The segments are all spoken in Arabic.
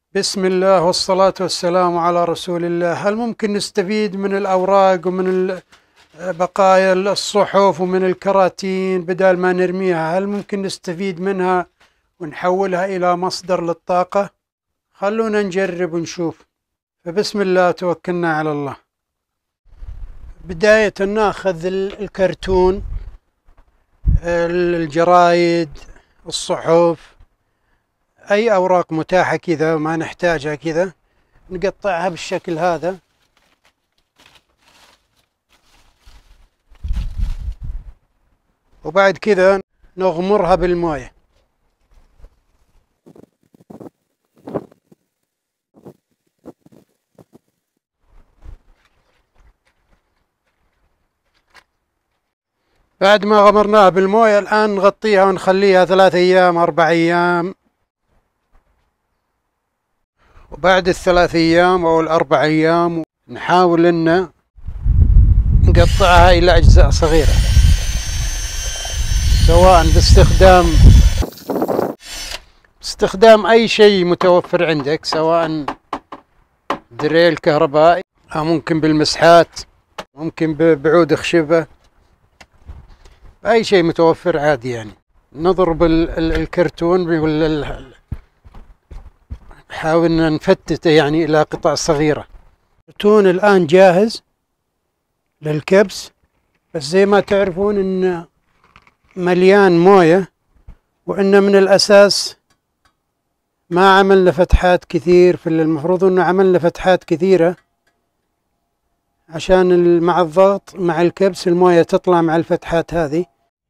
بسم الله والصلاة والسلام على رسول الله. هل ممكن نستفيد من الأوراق ومن بقايا الصحف ومن الكراتين بدل ما نرميها؟ هل ممكن نستفيد منها ونحولها إلى مصدر للطاقة؟ خلونا نجرب ونشوف. فبسم الله توكلنا على الله. بداية ناخذ الكرتون، الجرايد، الصحف، أي أوراق متاحة كذا ما نحتاجها كذا، نقطعها بالشكل هذا، وبعد كذا نغمرها بالموية. بعد ما غمرناها بالموية الآن نغطيها ونخليها 3 أيام 4 أيام، وبعد ال3 أيام أو ال4 أيام نحاول أن نقطعها إلى أجزاء صغيرة، سواء باستخدام أي شيء متوفر عندك، سواء دريل كهربائي أو ممكن بالمسحات، ممكن بعود خشبة، أي شيء متوفر عادي. يعني نضرب الكرتون، حاولنا نفتته يعني إلى قطع صغيرة. الكرتون الآن جاهز للكبس، بس زي ما تعرفون إنه مليان موية، وإنه من الأساس ما عملنا فتحات كثير. المفروض إنه عملنا فتحات كثيرة عشان مع الضغط مع الكبس الموية تطلع مع الفتحات هذه.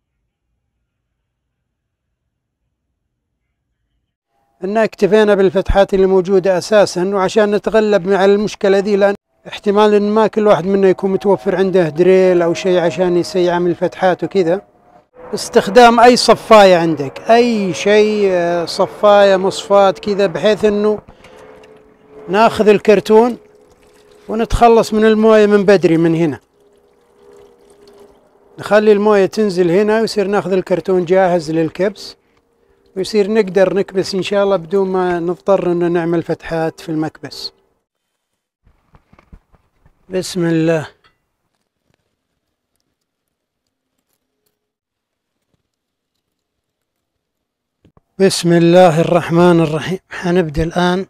إن اكتفينا بالفتحات اللي موجودة أساسا، وعشان نتغلب مع المشكلة ذي، لأن احتمال إن ما كل واحد منا يكون متوفر عنده دريل أو شيء عشان يعمل الفتحات وكذا. استخدام أي صفاية عندك، أي شيء، صفاية، مصفاة كذا، بحيث إنه ناخذ الكرتون ونتخلص من الموية من بدري. من هنا نخلي الموية تنزل هنا، ويصير ناخذ الكرتون جاهز للكبس، ويصير نقدر نكبس إن شاء الله بدون ما نضطر إنه نعمل فتحات في المكبس. بسم الله. بسم الله الرحمن الرحيم. حنبدأ الآن.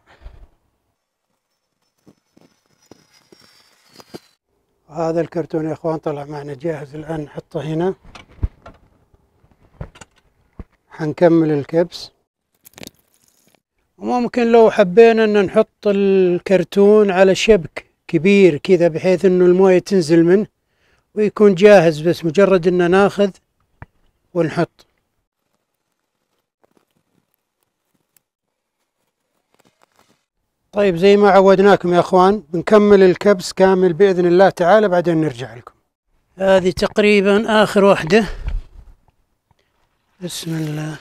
هذا الكرتون يا اخوان طلع معنا جاهز، الآن نحطه هنا. حنكمل الكبس، وممكن لو حبينا ان نحط الكرتون على شبك كبير كذا، بحيث انه الموية تنزل منه ويكون جاهز، بس مجرد ان ناخذ ونحط. طيب زي ما عودناكم يا اخوان، بنكمل الكبس كامل بإذن الله تعالى، بعدين نرجع لكم. هذه تقريبا آخر واحدة. بسم الله.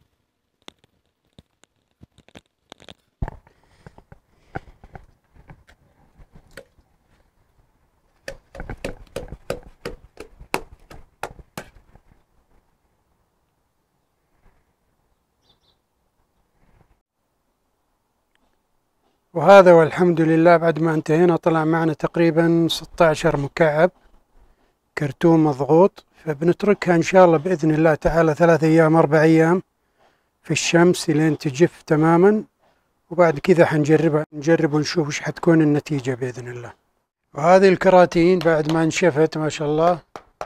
وهذا والحمد لله بعد ما انتهينا طلع معنا تقريبا 16 مكعب كرتون مضغوط. فبنتركها إن شاء الله بإذن الله تعالى 3 أيام 4 أيام في الشمس لين تجف تماما، وبعد كذا نجرب ونشوف وش حتكون النتيجة بإذن الله. وهذه الكراتين بعد ما انشفت ما شاء الله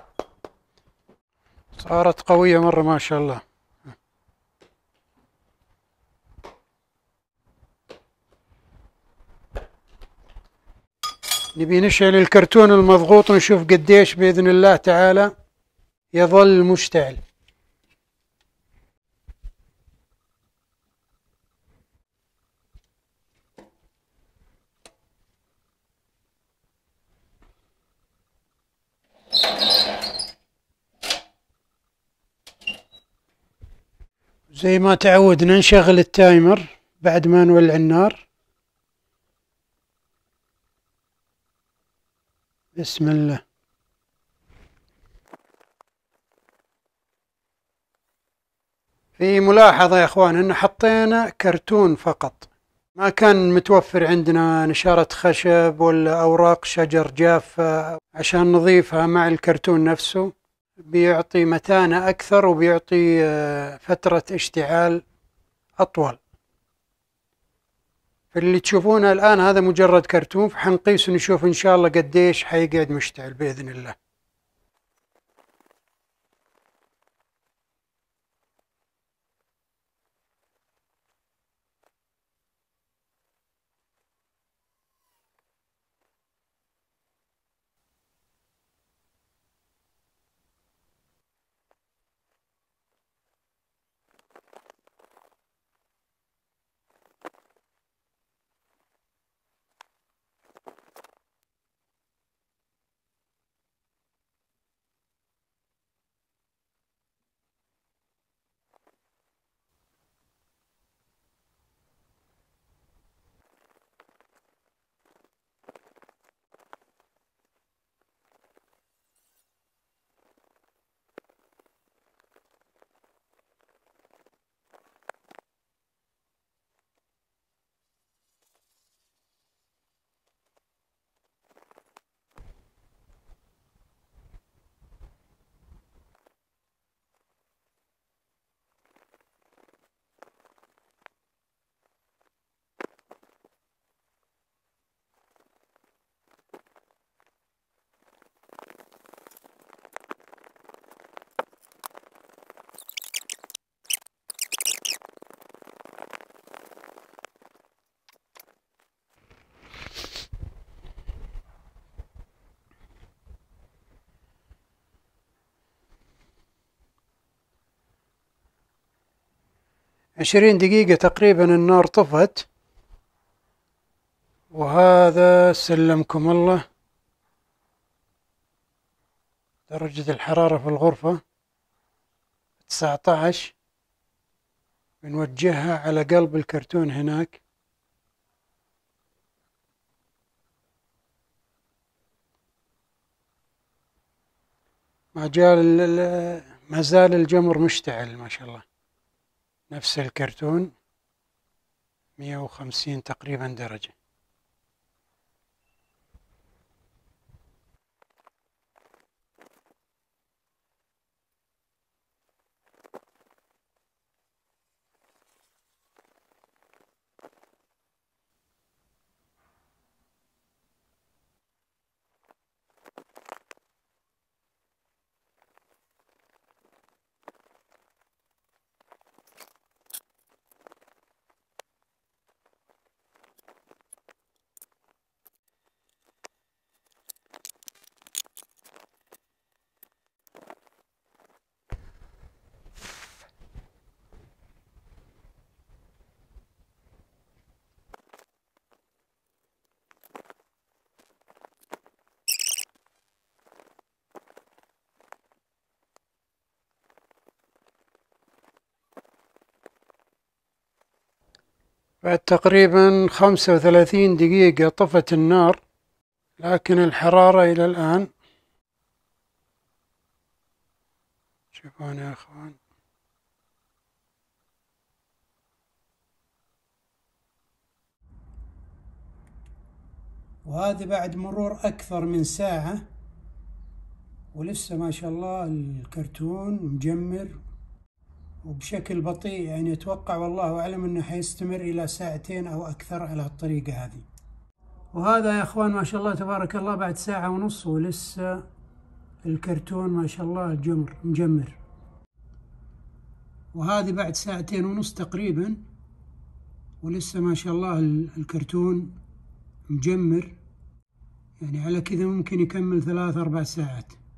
صارت قوية مرة ما شاء الله. نبي نشعل الكرتون المضغوط ونشوف قديش بإذن الله تعالى يظل مشتعل. زي ما تعودنا نشغل التايمر بعد ما نولع النار. بسم الله. في ملاحظة يا اخوان، ان حطينا كرتون فقط، ما كان متوفر عندنا نشارة خشب ولا أوراق شجر جافة عشان نضيفها مع الكرتون نفسه، بيعطي متانة أكثر وبيعطي فترة اشتعال أطول. فاللي تشوفونه الآن هذا مجرد كرتون، فحنقيس ونشوف إن شاء الله قديش حيقعد مشتعل بإذن الله. عشرين دقيقة تقريبا النار طفت، وهذا سلمكم الله درجة الحرارة في الغرفة 19. بنوجهها على قلب الكرتون هناك. ما زال الجمر مشتعل ما شاء الله، نفس الكرتون 150 تقريبا درجة. بعد تقريبا 35 دقيقة طفت النار، لكن الحرارة إلى الآن شوفون يا أخوان. وهذه بعد مرور أكثر من ساعة ولسه ما شاء الله الكرتون مجمر وبشكل بطيء، يعني أتوقع والله أعلم أنه حيستمر إلى ساعتين أو أكثر على الطريقة هذه. وهذا يا أخوان ما شاء الله تبارك الله بعد ساعة ونص ولسه الكرتون ما شاء الله الجمر مجمر. وهذه بعد ساعتين ونص تقريبا ولسه ما شاء الله الكرتون مجمر، يعني على كذا ممكن يكمل 3-4 ساعات.